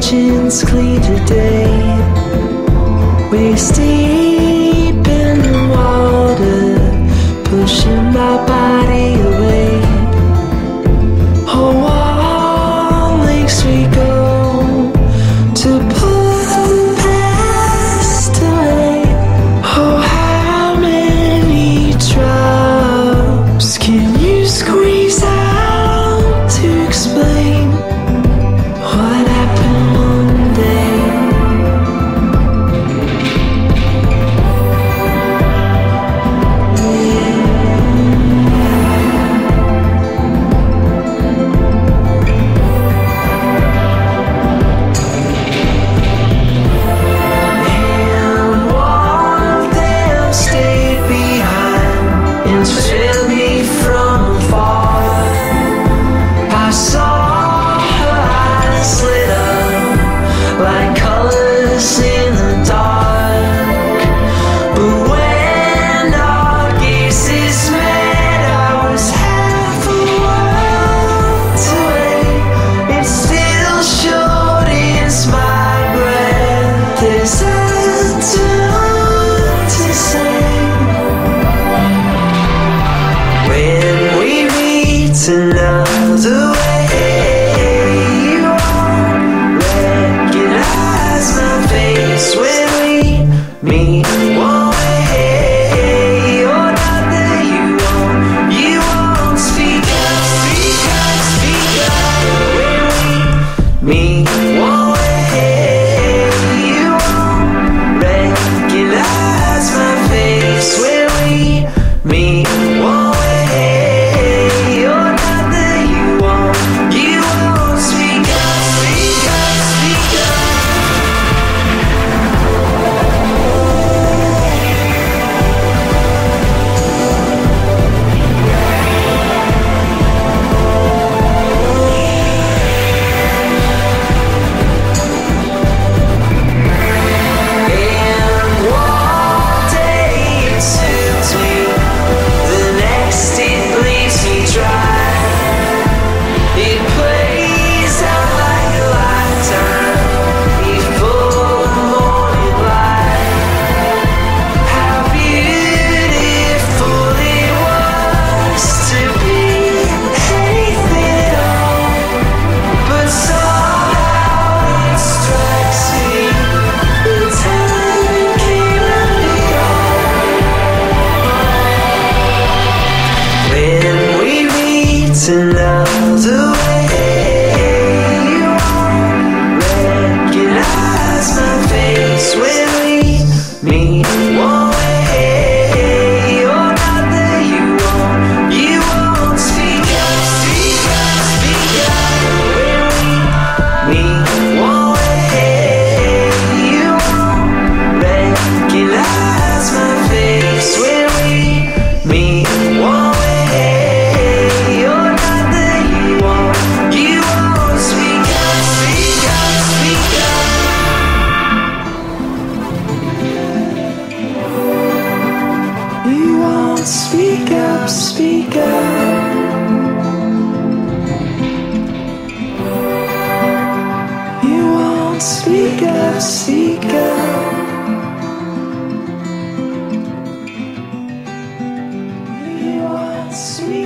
kitchen's clean today. Waist deep in the water, pushing my body away. Oh, all lakes we go to put the past away. Oh, how many drops can you squeeze out to explain what happened one day? Trailed me from afar. I saw her eyes lit up like colors in the dark. But when our gazes met, I was half a world away. It still showed in my breath. There's a ton to say. When we meet another way, you won't recognize my face. When we meet one way, or not that you won't speak up, speak up, speak up. When we meet one way, you won't recognize my face. When we meet one way. Another way, you won't recognize my face. When we meet one way, or not that you won't speak up, speak up, speak up. When we meet one way, you won't recognize my face. When we meet one way. Speak up, speak up. You won't speak up, speak up. You won't speak up.